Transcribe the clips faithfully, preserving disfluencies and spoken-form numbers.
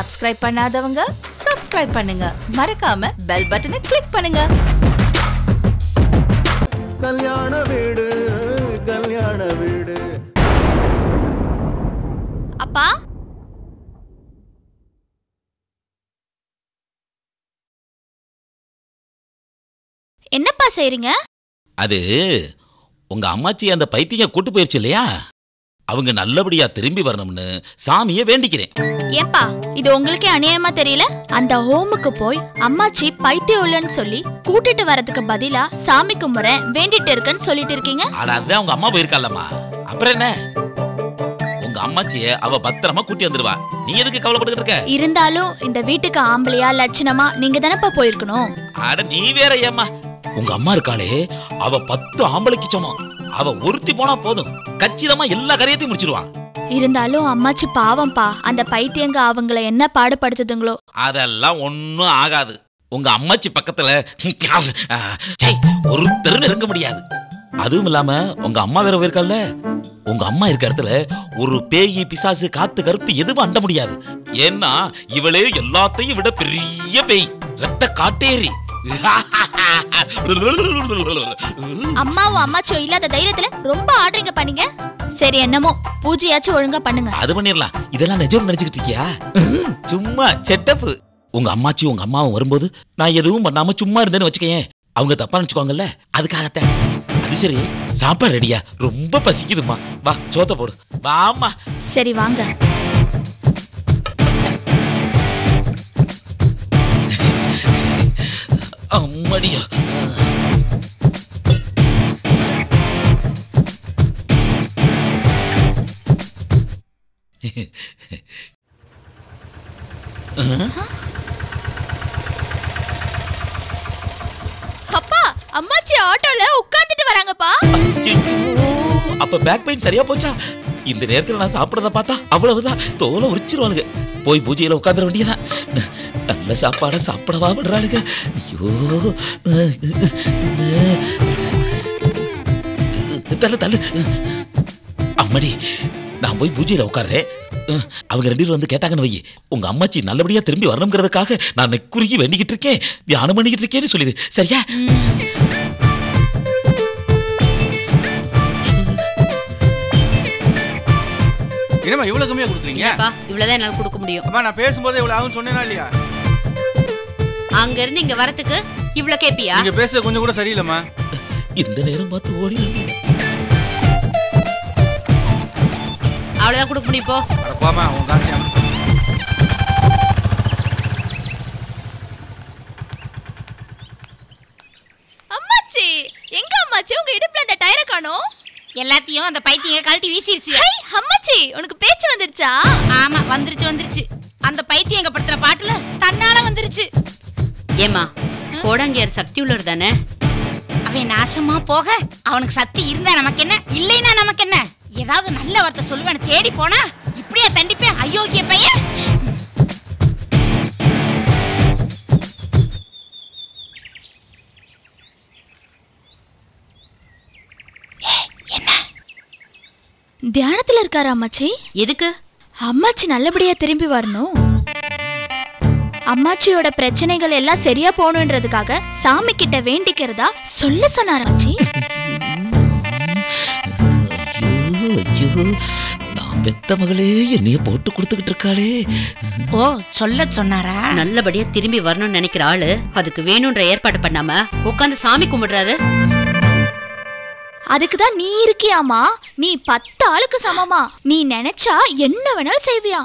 Subscribe பண்ணாதவங்க subscribe பண்ணுங்க, மறக்காம பெல் பட்டனை கிளிக் பண்ணுங்க. கல்யாண வீடு கல்யாண வீடு. அப்பா, என்னப்பா செய்றீங்க? அது உங்க அம்மாச்சி அந்த பைத்தியம் கூட்டு போயிருச்சு இல்லையா, அவங்க நல்லபடியா திரும்பி வரணும்னு சாமியை வேண்டிக்கிறேன். ஏன்பா, இது உங்களுக்கே அநியாயமா தெரியல? அந்த ஹோமுக்கு போய் அம்மாச்சி பைத்தியம் இல்லைன்னு சொல்லி கூட்டிட்டு வரதுக்கு பதிலா சாமி கும்பிட வேண்டிட்டு இருக்குன்னு சொல்லிட்டு இருக்கீங்க. ஆனா அதான் உங்க அம்மா போயிருக்காளம்மா, அப்புறம் என்ன? உங்க அம்மாச்சிய அவ பத்திரமா கூட்டி வந்துடுவா, நீ எதுக்கு கவலைப்பட்டு இருக்க? இருந்தாலும் இந்த வீட்டுக்கு ஆம்பளையா லட்சணமா நீங்க தானப்பா போயிருக்கணும். அட நீ வேற ஏம்மா, உங்க அம்மா இருக்காளே அவ பத்து ஆம்பளைக்கு சமம், அவ ஒருத்தி போனா போதும், கச்சிதமா எல்லா காரியத்தையும் முடிச்சிருவா. இருந்தாலும் அம்மாச்சி பாவம்பா, அந்த பைத்தியங்க அவங்கள என்ன பாடுபடுத்துதுங்களோ. அதெல்லாம் ஒன்னும் ஆகாது. உங்க அம்மாச்சி பக்கத்துல ஒருத்தர் நெருங்க முடியாது. அதுவும் இல்லாம உங்க அம்மா வேற போயிருக்கல்ல, உங்க அம்மா இருக்க இடத்துல ஒரு பேயி பிசாசு காத்து கருப்பு எதுவும் அண்ட முடியாது. ஏன்னா இவளே எல்லாத்தையும் விட பெரிய பேய், ரத்த காட்டேரி. அம்மாவும் அம்மாச்சியோ இல்லாத தைரியத்துல ரொம்ப ஆர்டரிங்க பண்ணீங்க. சரி, என்னமோ பூஜையாச்சும் ஒழுங்கா பண்ணுங்க. அது பண்ணிரலாம். இதெல்லாம் நிஜம் நினைச்சுக்கிட்டு இருக்கியா? சும்மா செட்டப். உங்க அம்மாச்சி உங்க அம்மாவும் வரும்போது நான் எதுவும் பண்ணாம சும்மா இருந்தேன்னு வச்சுக்கேன், அவங்க தப்பா நினைச்சுக்கோங்கல்ல, அதுக்காகத்தான். அது சரி, சாப்பாடு ரெடியா? ரொம்ப பசிக்குதுமா, வா சோத்த போடு, வாமா. சரி வாங்க. அம்மாடியா, அப்பா, அம்மாச்சி ஆட்டோல உட்கார்ந்துட்டு வராங்கப்பா. அப்ப பேக் பெயின் சரியா போச்சா? இந்த நேரத்துல நான் சாப்பிடறத பார்த்தா அவ்வளவுதான், தோலை உரிச்சிருவானுங்க. போய் பூஜையில உட்கார்ந்துட வேண்டியதான். நல்ல சாப்பாட சாப்பிடவா விடுறாளுங்க. ஐயோ, தள்ளு தள்ளு. அம்மாடி, நான் போய் பூஜையில உட்கார்றேன். அவங்க ரெண்டு பேரும் வந்து கேட்டாங்கன்னு வை, உங்க அம்மாச்சி நல்லபடியா திரும்பி வரணுங்கிறதுக்காக நான் நெக்குருகி வேண்டிக்கிட்டு இருக்கேன், தியானம் பண்ணிக்கிட்டு இருக்கேன்னு சொல்லிடு, சரியா? என்னமா இவ்வளவு கம்மியா கொடுக்குறீங்க? இவ்வளவுதான் என்னால கொடுக்க முடியும். அப்பா, நான் பேசும்போது இவ்வளவு ஆகும் சொன்னேனா இல்லையா? அங்க இருந்து இங்க வரதுக்கு இவ்வளவு கேப்பியா? நீங்க பேச கொஞ்சம் கூட சரியில்லைம்மா. இந்த நேரம் பார்த்து ஓடி அவ்வளவுதான் கொடுக்க முடியும். போ. அட போமா, உன் காசு. அம்மாச்சி, எங்க அம்மாச்சி உங்க இடுப்புல அந்த டயரை காணோம்? எல்லாத்தையும் அந்த பைத்தியம் கழட்டி வீசிருச்சு. அம்மாச்சி, உனக்கு பேச்சு வந்துருச்சா? ஆமா, வந்துருச்சு வந்துருச்சு. அந்த பைத்தியம் எங்க படுத்துற பாட்டுல தன்னால வந்துருச்சு. ஏமா, கோடாங்கியார் சக்தி உள்ளவர் தானே? அவன் நாசமா போக அவனுக்கு சக்தி இருந்தா நமக்கு என்ன, இல்லைன்னா நமக்கு என்ன? ஏதாவது நல்ல வார்த்தை சொல்லுவேன் தேடி போனா இப்படியா தண்டிப்பேன் அயோக்கிய பையன். என்ன தியானத்துல இருக்காரு அம்மாச்சி? எதுக்கு? அம்மாச்சி நல்லபடியா திரும்பி வரணும், அம்மாச்சியோட பிரச்சனைகள் எல்லாம் சரியா போகணுன்றதுக்காக சாமி கிட்ட வேண்டிக்கிறதா சொல்ல சொன்னார் அம்மாச்சி. நான் பெத்த மகளே என்னைய போட்டு கொடுத்துக்கிட்டு இருக்காளே. ஓ, சொல்ல சொன்னாரா? நல்லபடியா திரும்பி வரணும்னு நினைக்கிற ஆளு அதுக்கு வேணும்ன்ற ஏற்பாடு பண்ணாம உட்காந்து சாமி கும்பிடுறாரு. அதுக்குதான் நீ இருக்கியாமா, நீ பத்து ஆளுக்கு சமமா, நீ நினைச்சா என்ன வேணாலும் செய்வியா?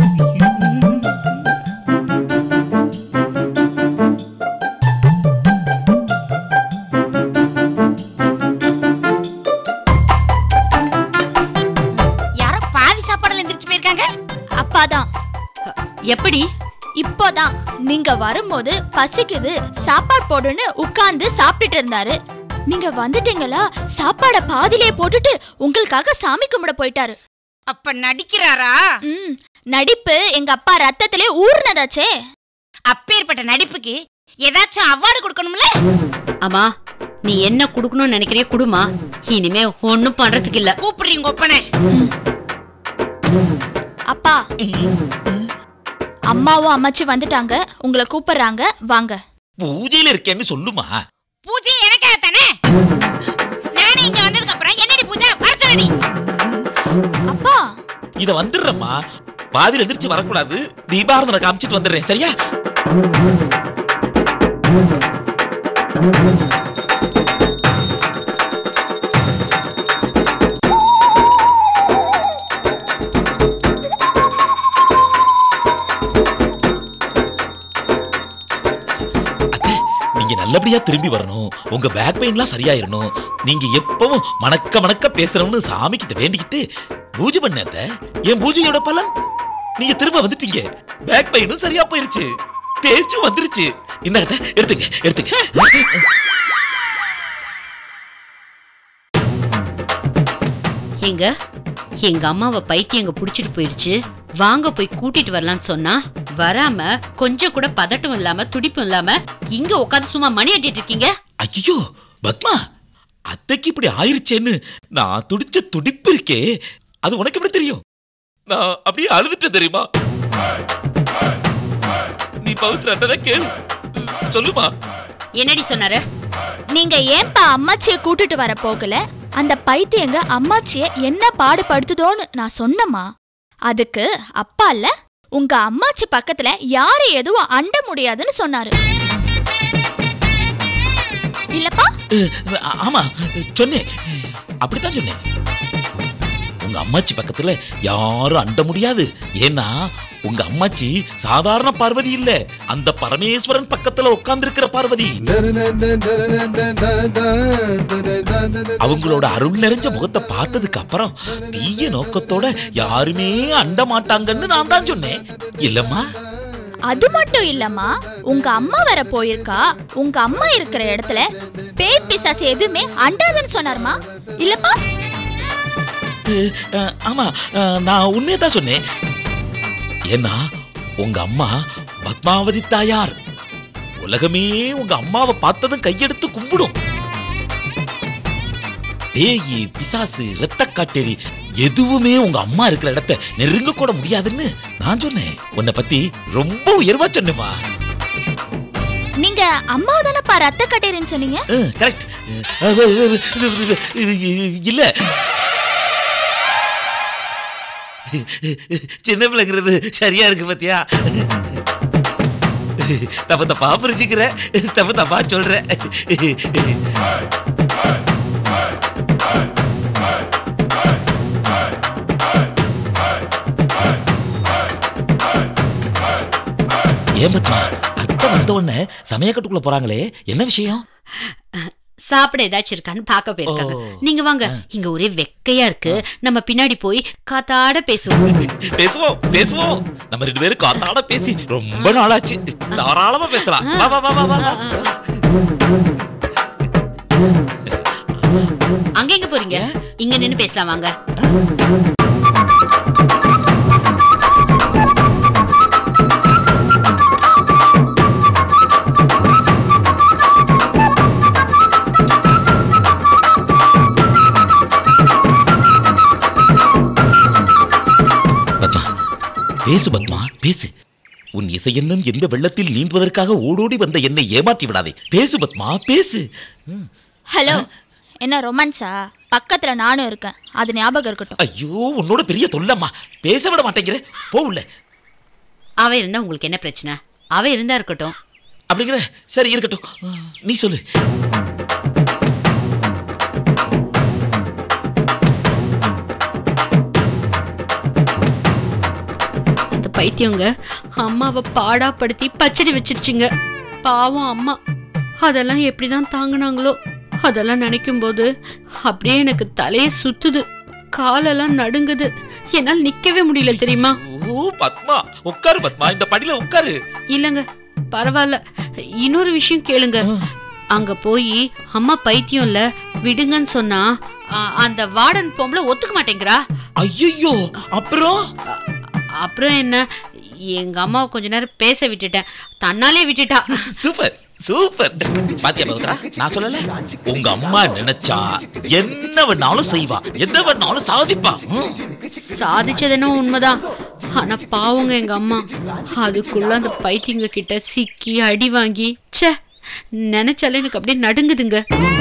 அப்பாதான். எப்படி? இப்போதான் நீங்க வரும்போது பசிக்குது சாப்பாடு போடுன்னு உட்கார்ந்து சாப்பிட்டுட்டு இருந்தாரு. நீங்க வந்துட்டீங்களா, சாப்பாட பாதிலே போட்டுட்டு உங்களுக்காக சாமி கும்பிட போயிட்டாரு. அப்ப நடிக்கிறாரா? ம், நடிப்பு எங்க அப்பா ரத்தத்திலே ஊர்னதாச்சே. அப்பேற்பட்ட நடிப்புக்கு ஏதாச்சும் அவார்டு கொடுக்கணும்ல? அம்மா, நீ என்ன கொடுக்கணும்னு நினைக்கிறிய குடுமா, இனிமே ஒண்ணும் பண்றதுக்கு இல்ல. கூப்பிடுறீங்க ஒப்பனை. அப்பா, அம்மாவும் அம்மாச்சி வந்துட்டாங்க, உங்களை கூப்பிடுறாங்க, வாங்க. பூஜையில இருக்கேன்னு சொல்லுமா. பூஜை எனக்காக தானே? நானே இங்க வந்ததுக்கு அப்புறம் என்னடி பூஜை வரச்சலடி. அப்பா இத வந்துடுறம்மா. பாதியில எந்திரிச்சு வரக்கூடாது. தீபாரதனை காமிச்சிட்டு வந்துடுறேன், சரியா? நல்லபடியா திரும்பி வரணும். உங்க பேக் பெயின்லாம் சரியாயிரணும். நீங்க எப்பவும் மணக்க மணக்க பேசணும்னு சாமி கிட்ட வேண்டிக்கிட்டு பூஜை பண்ணத. என் பூஜையோட பலன் நீங்க திரும்ப வந்துட்டீங்க. பேக் பெயினும் சரியா போயிருச்சு, பேச்சு வந்துருச்சு. இந்த எடுத்துங்க எடுத்துங்க. எங்க எங்க அம்மாவை பைத்தியங்க புடிச்சிட்டு போயிருச்சு, வாங்க போய் கூட்டிட்டு வரலான்னு சொன்னா வராம கொஞ்சம் கூட பதட்டம் இல்லாம துடிப்பும் இல்லாம இங்க உட்காந்து சும்மா மணி அட்டிட்டு இருக்கீங்க. ஐயோ பத்மா, அத்தைக்கு இப்படி ஆயிருச்சேன்னு நான் துடிச்ச துடிப்பு இருக்கே, அது உனக்கு எப்படி தெரியும்? நான் அப்படியே அழுதுட்டேன் தெரியுமா? நீ பவித்ரா கேளு, சொல்லுமா. என்னடி சொன்னாரு? நீங்க ஏன்பா அம்மாச்சிய கூட்டிட்டு வர போகல? அந்த பைத்தியங்க அம்மாச்சிய என்ன பாடுபடுத்துதோன்னு நான் சொன்னமா. அதுக்கு அப்பா இல்ல, உங்க அம்மாச்சி பக்கத்துல யாரு எதுவும் அண்ட முடியாதுன்னு சொன்னாரு. இல்லப்பா? ஆமா சொன்னேன், அப்படித்தான் சொன்னேன். உங்க அம்மாச்சி பக்கத்துல யாரும் அண்ட முடியாது. ஏன்னா உங்க அம்மாச்சி சாதாரண பார்வதி இல்ல, அந்த பரமேஸ்வரன் பக்கத்துல உட்கார்ந்து இருக்கிற பார்வதி. அவங்களோட அருள் நிறைஞ்ச முகத்தை பார்த்ததுக்கு அப்புறம் தீய நோக்கத்தோட யாருமே அண்ட மாட்டாங்கன்னு நான் தான் சொன்னேன், இல்லம்மா? அது மட்டும் இல்லம்மா, உங்க அம்மா வர போயிருக்கா. உங்க அம்மா இருக்கிற இடத்துல பேய் பிசாசு எதுவுமே அண்டாதுன்னு சொன்னாருமா, இல்லப்பா? ஆமா, நான் உண்மையை தான் சொன்னேன். ஏன்னா உங்க அம்மா பத்மாவதி தாயார். உலகமே உங்க அம்மாவை பார்த்ததும் கையெடுத்து கும்பிடும். பேயி பிசாசு ரத்த காட்டேரி எதுவுமே உங்க அம்மா இருக்கிற இடத்தை நெருங்க கூட முடியாதுன்னு நான் சொன்னேன். உன்னை பத்தி ரொம்ப உயர்வா சொன்னேமா. நீங்க அம்மா தானப்பா ரத்த காட்டேரின்னு சொன்னீங்க? கரெக்ட். இல்ல, சின்ன பிள்ளைங்கிறது சரியா இருக்கு பாத்தியா? தப்ப தப்பா புரிஞ்சுக்கிற, தப்ப தப்பா சொல்ற. ஏன் பத்மா, அத்தை வந்த உடனே சமயக்கட்டுக்குள்ள போறாங்களே, என்ன விஷயம்? சாப்பிட ஏதாச்சும் இருக்கான்னு பாக்க போயிருக்காங்க. நீங்க வாங்க, இங்க ஒரே வெக்கையா இருக்கு, நம்ம பின்னாடி போய் காத்தாட பேசுவோம். பேசுவோம் பேசுவோம் நம்ம ரெண்டு பேரும் காத்தாட பேசி ரொம்ப நாளாச்சு. தாராளமா பேசலாம். வா வா வா வா வா. அங்க எங்க போறீங்க? இங்க நின்னு பேசலாம் வாங்க. பேசு பத்மா பேசு. உன் இசையென்னும் எந்த வெள்ளத்தில் நீந்துவதற்காக ஓடோடி வந்த என்னை ஏமாற்றி விடாதே. பேசு பத்மா பேசு. ஹலோ, என்ன ரொமான்ஸா? பக்கத்துல நானும் இருக்கேன், அது ஞாபகம் இருக்கட்டும். ஐயோ, உன்னோட பெரிய தொல்லம்மா, பேச விட மாட்டேங்கிற. போகல. அவ இருந்தா உங்களுக்கு என்ன பிரச்சனை? அவ இருந்தா இருக்கட்டும். அப்படிங்கிற? சரி இருக்கட்டும், நீ சொல்லு. பைத்தியங்க அம்மாவை பாடாப்படுத்தி பச்சடி வச்சிருச்சுங்க. பாவம் அம்மா, அதெல்லாம் எப்படிதான் தாங்கினாங்களோ. அதெல்லாம் நினைக்கும் போது அப்படியே எனக்கு தலையே சுத்துது, காலெல்லாம் நடுங்குது, என்னால் நிக்கவே முடியல தெரியுமா? ஓ பத்மா, உட்காரு பத்மா, இந்த படியில உட்காரு. இல்லங்க பரவாயில்ல, இன்னொரு விஷயம் கேளுங்க. அங்க போய் அம்மா பைத்தியம் இல்ல விடுங்கன்னு சொன்னா அந்த வார்டன் பொம்பளை ஒத்துக்க மாட்டேங்கிறா. ஐயோ, அப்புறம் அப்புறம் என்ன, எங்க அம்மாவை கொஞ்ச நேரம் பேச விட்டுட்டேன், தன்னாலே விட்டுட்டா. Super super. பாத்தியா பவித்ரா, நான் சொல்லல, உங்க அம்மா நினைச்சா என்ன வேணாலும் செய்வா, எந்த வேணாலும் சாதிப்பா. சாதிச்சதுன்னு உண்மைதான். ஆனா பாவங்க எங்க அம்மா அதுக்குள்ள அந்த பைத்தியங்க கிட்ட சிக்கி அடி வாங்கி ச்சே நினைச்சாலே எனக்கு அப்படியே நடுங்குதுங்க.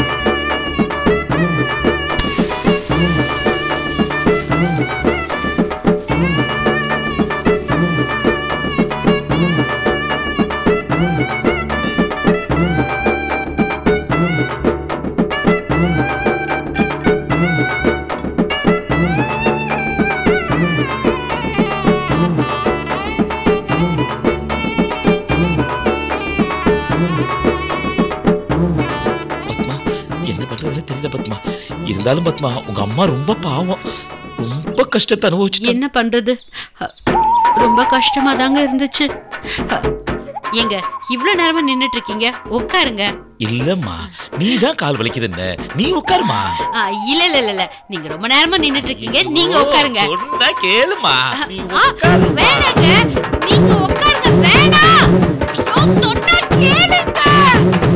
இருந்தாலும் பத்மா உங்க அம்மா ரொம்ப பாவம், ரொம்ப கஷ்டத்தை அனுபவிச்சு. என்ன பண்றது, ரொம்ப கஷ்டமா தாங்க இருந்துச்சு. ஏங்க இவ்வளவு நேரமா நின்னுட்டு இருக்கீங்க, உட்காருங்க. இல்லம்மா நீதான் கால் வலிக்குதுன்னு, நீ உட்காருமா. இல்ல இல்ல இல்ல நீங்க ரொம்ப நேரமா நின்னுட்டு இருக்கீங்க, நீங்க உட்காருங்க. சொன்னா கேளுமா. வேணாங்க நீங்க உட்காருங்க. வேணாம், ஐயோ சொன்னா கேளுங்க.